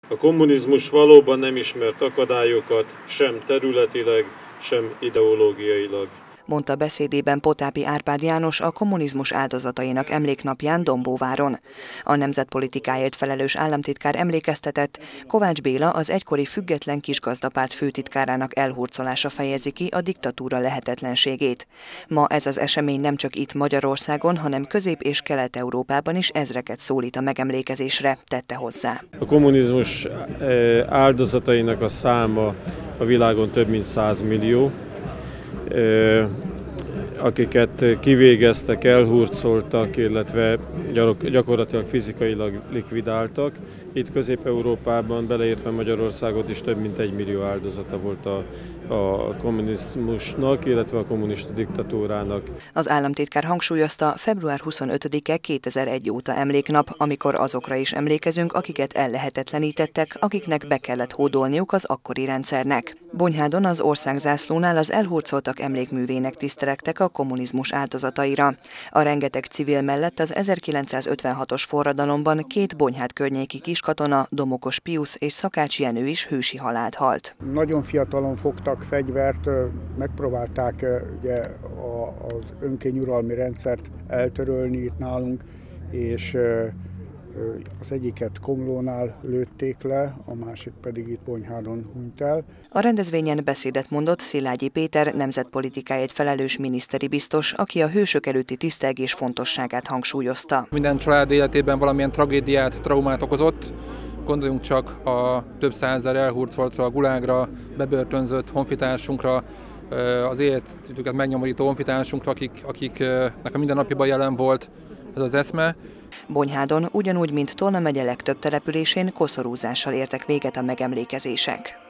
A kommunizmus valóban nem ismert akadályokat, sem területileg, sem ideológiailag, mondta beszédében Potápi Árpád János a kommunizmus áldozatainak emléknapján Dombóváron. A nemzetpolitikáért felelős államtitkár emlékeztetett, Kovács Béla az egykori független kisgazdapárt főtitkárának elhurcolása fejezi ki a diktatúra lehetetlenségét. Ma ez az esemény nem csak itt Magyarországon, hanem Közép- és Kelet-Európában is ezreket szólít a megemlékezésre, tette hozzá. A kommunizmus áldozatainak a száma a világon több mint 100 millió. Akiket kivégeztek, elhurcoltak, illetve gyakorlatilag fizikailag likvidáltak. Itt Közép-Európában, beleértve Magyarországot is több mint 1 millió áldozata volt a kommunizmusnak, illetve a kommunista diktatúrának. Az államtitkár hangsúlyozta, február 25-e 2001 óta emléknap, amikor azokra is emlékezünk, akiket ellehetetlenítettek, akiknek be kellett hódolniuk az akkori rendszernek. Bonyhádon az országzászlónál az elhurcoltak emlékművének tisztelegtek a kommunizmus áldozataira. A rengeteg civil mellett az 1956-os forradalomban 2 Bonyhád környéki kiskatona, Domokos Piusz és Szakács Jenő is hősi halált halt. Nagyon fiatalon fogtak fegyvert, megpróbálták ugye, az önkényuralmi rendszert eltörölni itt nálunk, és az egyiket Komlónál lőtték le, a másik pedig itt Bonyhádon hunyt el. A rendezvényen beszédet mondott Szilágyi Péter, nemzetpolitikáért felelős miniszteri biztos, aki a hősök előtti tisztelgés fontosságát hangsúlyozta. Minden család életében valamilyen tragédiát, traumát okozott. Gondoljunk csak a több százezer elhurcoltra, a gulágra, bebörtönzött honfitársunkra, az életüket megnyomorító honfitársunkra, akiknek a mindennapjában jelen volt ez az eszme. Bonyhádon ugyanúgy, mint Tolna megye legtöbb településén koszorúzással értek véget a megemlékezések.